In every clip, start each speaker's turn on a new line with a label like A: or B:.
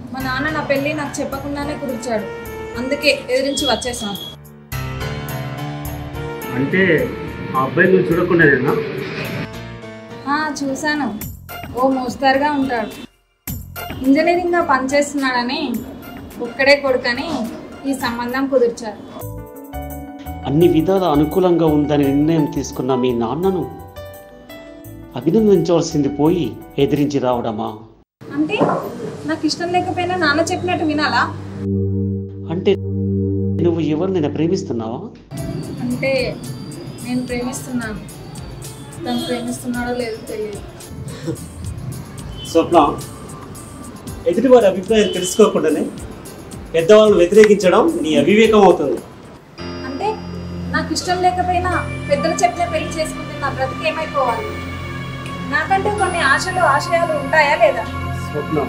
A: మా నాన్న నా పెళ్ళి నాకు చెప్పకుండానే కుదిర్చాడు, అందుకే ఎదిరించి వచ్చేసాను.
B: అంటే ఆ అబ్బాయి నువ్వు చూడకుండానేనా?
A: చూశాను. ఓ మోస్తారుగా ఉంటాడు, ఇంజనీరింగ్గా పనిచేస్తున్నాడని, ఒక్కడే కొడుకని ఈ సంబంధం కుదిర్చారు.
C: అన్ని విధాల అనుకూలంగా ఉందని నిర్ణయం తీసుకున్న మీ నాన్నను అభినందించవలసింది పోయి ఎదిరించి రావడమా?
A: అంటే నాకు ఇష్టం లేకపోయినా నాన్న చెప్పినట్టు వినాలా?
C: అంటే నువ్వు ఎవరినైనా ప్రేమిస్తున్నావా?
A: అంటే నేను ప్రేమిస్తున్నాను, తను ప్రేమిస్తున్నాడో లేదో తెలియదు.
B: స్వప్న, ఎదుటివారి అభిప్రాయం తెలుసుకోకుండానే పెద్దవాళ్ళను వ్యతిరేకించడం నీ అవివేకం అవుతుంది.
A: అంటే నాకు ఇష్టం లేకపోయినా పెద్దలు చెప్పిన పెళ్లి చేసుకుంటే నా బ్రతికి ఏమైపోవాలి? నాకంటూ కొన్ని ఆశలు ఆశయాలు ఉంటాయా లేదా?
B: స్వప్న,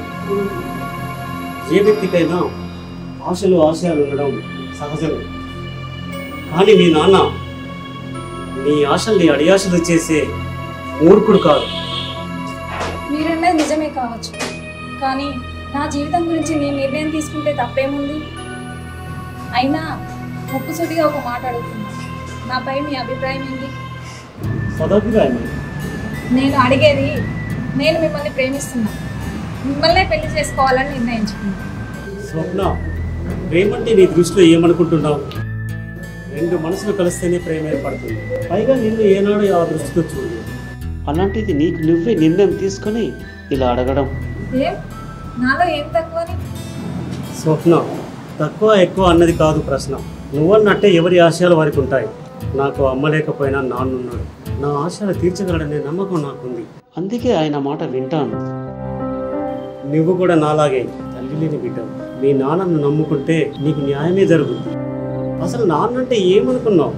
B: ఏ వ్యక్తికైనా ఆశలు ఆశయాలు ఉండడం సహజం. కానీ మీ నాన్న నీ ఆశల్ని అడియాశలు చేసే మూర్ఖుడు కాదు.
A: మీరన్నది నిజమే కావచ్చు, కానీ నా జీవితం గురించి నేను నిర్ణయం తీసుకుంటే తప్పేముంది? అయినా ముక్కుసూటిగా ఒక మాట అడుగుతున్నా, నాపై మీ అభిప్రాయం ఏంటి?
B: సదాభిప్రాయం.
A: నేను అడిగేది, నేను మిమ్మల్ని ప్రేమిస్తున్నా, మిమ్మల్నే పెళ్లి చేసుకోవాలని నిర్ణయించుకున్నాను.
B: స్వప్న, ప్రేమంటే నీ దృష్టిలో ఏమనుకుంటున్నావు? రెండు మనసులు కలిస్తేనే ప్రేమ ఏర్పడుతుంది. పైగా నిన్ను ఏనాడు ఆ దృష్టితో చూడలేదు.
C: అలాంటిది నీకు నువ్వే నిర్ణయం తీసుకొని ఇలా అడగడం
A: ఏం నాలో ఏం తక్కువని?
B: స్వప్న, తక్కువ ఎక్కువ అన్నది కాదు ప్రశ్న. నువ్వన్నట్టే ఎవరి ఆశయాలు వారికి ఉంటాయి. నాకు అమ్మ లేకపోయినా నాన్నున్నాడు. నా ఆశయాలు తీర్చగలడనే నమ్మకం నాకుంది.
C: అందుకే ఆయన మాట వింటాను.
B: నువ్వు కూడా నాలాగే తల్లి లేని బిడ్డ. మీ నాన్నను నమ్ముకుంటే నీకు న్యాయమే జరుగుతుంది. అసలు నాన్నంటే ఏమనుకున్నావు?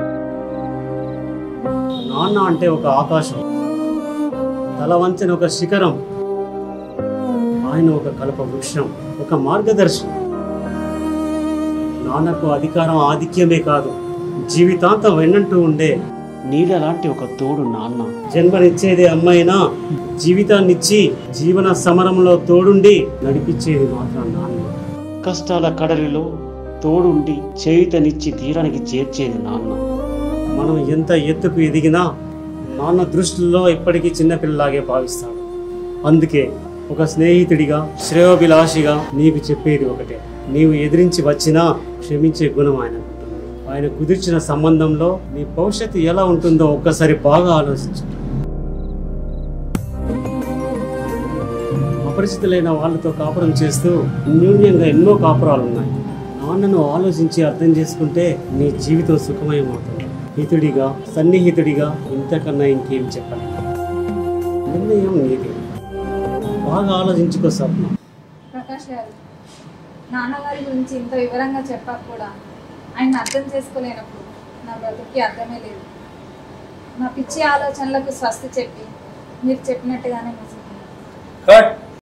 B: నాన్న అంటే ఒక ఆకాశం, తల వంచని ఒక శిఖరం. ఆయన ఒక కల్ప వృక్షం, ఒక మార్గదర్శి. నాన్నకు అధికారం ఆధిక్యమే కాదు, జీవితాంతం వెన్నంటూ ఉండే
C: నీళ్ళలాంటి ఒక తోడు నాన్న.
B: జన్మనిచ్చేది అమ్మైనా జీవితాన్నిచ్చి జీవన సమరంలో తోడుండి నడిపించేది మాత్రం నాన్న.
C: కష్టాల కడలిలో తోడుండి చేయుతనిచ్చి తీరానికి చేర్చేది నాన్న.
B: మనం ఎంత ఎత్తుకు ఎదిగినా నాన్న దృష్టిలో ఎప్పటికీ చిన్నపిల్లలాగే భావిస్తాడు. అందుకే ఒక స్నేహితుడిగా, శ్రేయోభిలాషిగా నీకు చెప్పేది ఒకటే, నీవు ఎదిరించి వచ్చినా క్షమించే గుణం ఆయన ఉంటుంది. ఆయన కుదిర్చిన సంబంధంలో నీ భవిష్యత్తు ఎలా ఉంటుందో ఒక్కసారి బాగా ఆలోచించు. అపరిచితులైన వాళ్ళతో కాపురం చేస్తూ అన్యోన్యంగా ఎన్నో కాపురాలు ఉన్నాయి. నాన్నను ఆలోచించి అర్థం చేసుకుంటే నీ జీవితం సుఖమయమవుతుంది. హితుడిగా, సన్నిహితుడిగా ఇంతకన్నా ఇంకేం చెప్పాలి? నిర్ణయం నీది. బాగా ఆలోచించుకో స్వప్న.
A: ప్రకాష్ గారు, నాన్నగారి గురించి ఇంత వివరంగా చెప్పాక కూడా ఆయన అర్థం చేసుకోలేనప్పుడు నా బ్రతుకి అర్థమే లేదు. నా పిచ్చి ఆలోచనలకు స్వస్తి చెప్పి మీరు చెప్పినట్టుగానే ముసుకున్నాను.